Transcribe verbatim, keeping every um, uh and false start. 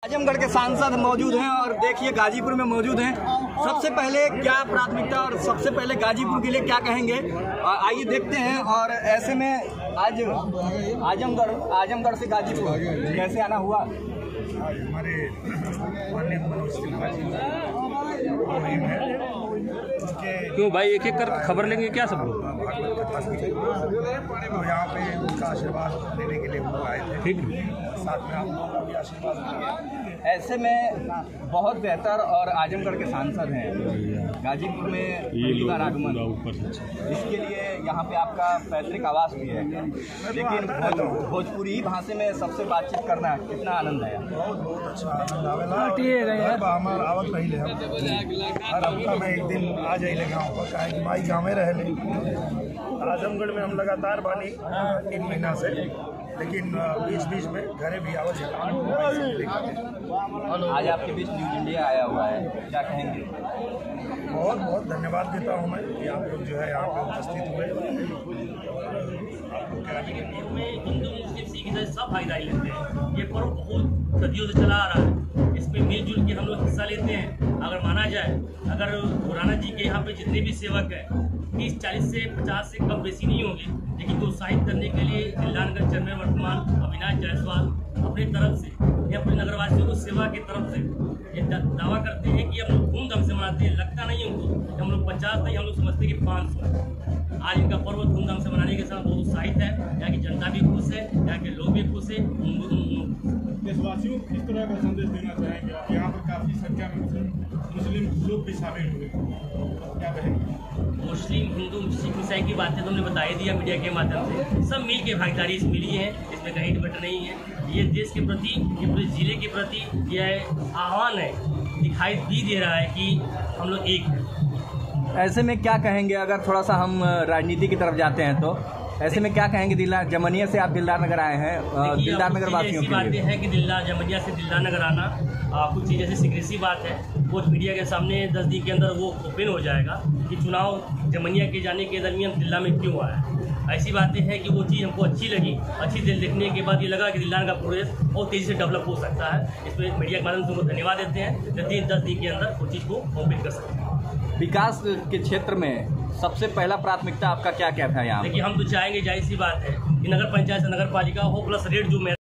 आजमगढ़ के सांसद मौजूद हैं और देखिए गाजीपुर में मौजूद हैं। सबसे पहले क्या प्राथमिकता और सबसे पहले गाजीपुर के लिए क्या कहेंगे, आइए देखते हैं। और ऐसे में आज आजमगढ़ आजमगढ़ से गाजीपुर कैसे आना हुआ? हमारे माननीय मनोज सिन्हा जी क्यों भाई एक एक कर खबर लेंगे क्या सब लोग? तो यहाँ पे उनका आशीर्वाद लेने के लिए वो आए थे। ठीक, साथ में आप लोगों का भी आशीर्वाद लेंगे। ऐसे में बहुत बेहतर और आजमगढ़ के सांसद हैं गाजीपुर में पहली आगमन, इसके लिए यहाँ पे आपका पैतृक आवास भी है, लेकिन भोज, भोजपुरी भाषा में सबसे बातचीत करना कितना आनंद है? बहुत बहुत अच्छा आनंद आवेला। हमार आवत रही ले हर हफ्ता में एक दिन आ जाइले गाँव पर, काहे कि माई गाँव में रहे। आजमगढ़ में हम लगातार बानी तीन महीना से, लेकिन बीच बीच में घरे भी आवत है। आज आपके बीच न्यूज इंडिया आया हुआ है, क्या कहेंगे? बहुत बहुत धन्यवाद देता हूँ मैं कि आप लोग जो है यहाँ पे उपस्थित हुए। हिंदू मुस्लिम सिख ईसाई सब भागीदारी लेते हैं। ये पर्व बहुत सदियों से चला आ रहा है, इसमें मिलजुल के हम लोग हिस्सा लेते हैं। अगर माना जाए, अगर खुराना जी के यहाँ पे जितने भी सेवक हैं तीस चालीस से पचास से कम बेसी नहीं होंगे, लेकिन को उत्साहित करने के लिए जिलानगढ़ चेयरमैन वर्तमान अविनाश जायसवाल अपनी तरफ से या अपने नगरवासियों को सेवा की तरफ से ये दावा करते हैं कि हम लोग धूमधाम से मनाते हैं। लगता नहीं है उनको हम लोग पचास नहीं, हम लोग समझते हैं कि पाँच सौ। आज इनका पर्व धूमधाम से मनाने के साथ बहुत उत्साहित है। यहाँ की जनता भी खुश है, यहाँ के लोग भी खुश है। देशवासियों को किस तरह का संदेश देना चाहेंगे? यहाँ पर काफ़ी संख्या में मुस्लिम लोग भी शामिल हुए, क्या कहेंगे? मुस्लिम हिंदू सिख ईसाई की बातें तो हमने बता ही दिया मीडिया के माध्यम से। सब मिल के भागीदारी इस मिली है, इसमें कहीं डिबेट नहीं है। ये देश के प्रति, ये पूरे जिले के प्रति यह आह्वान है, दिखाई भी दे रहा है कि हम लोग एक हैं। ऐसे में क्या कहेंगे, अगर थोड़ा सा हम राजनीति की तरफ जाते हैं तो ऐसे में क्या कहेंगे? दिलदार जमनिया से आप दिलदार नगर आए हैं, दिलदार नगर वासियों की बातें हैं कि दिलदार जमनिया से दिलदार नगर आना आ, कुछ चीज़ ऐसी सीक्रेसी बात है, वो मीडिया के सामने दस दिन के अंदर वो ओपन हो जाएगा कि चुनाव जमनिया के जाने के दरमियान दिल्ला में क्यों आया। ऐसी बातें हैं कि वो चीज़ हमको अच्छी लगी, अच्छी दिल देखने के बाद ये लगा कि दिल्ला का प्रोग्रेस बहुत तेज़ी से डेवलप हो सकता है। इसमें मीडिया के माध्यम से उनको धन्यवाद देते हैं, जल्दी दस दिन के अंदर वो चीज़ को ओपन कर सकते हैं। विकास के क्षेत्र में सबसे पहला प्राथमिकता आपका क्या क्या था यहाँ? देखिए, हम तो चाहेंगे, जाहिर सी बात है कि नगर पंचायत से नगर पालिका हो प्लस रेट जो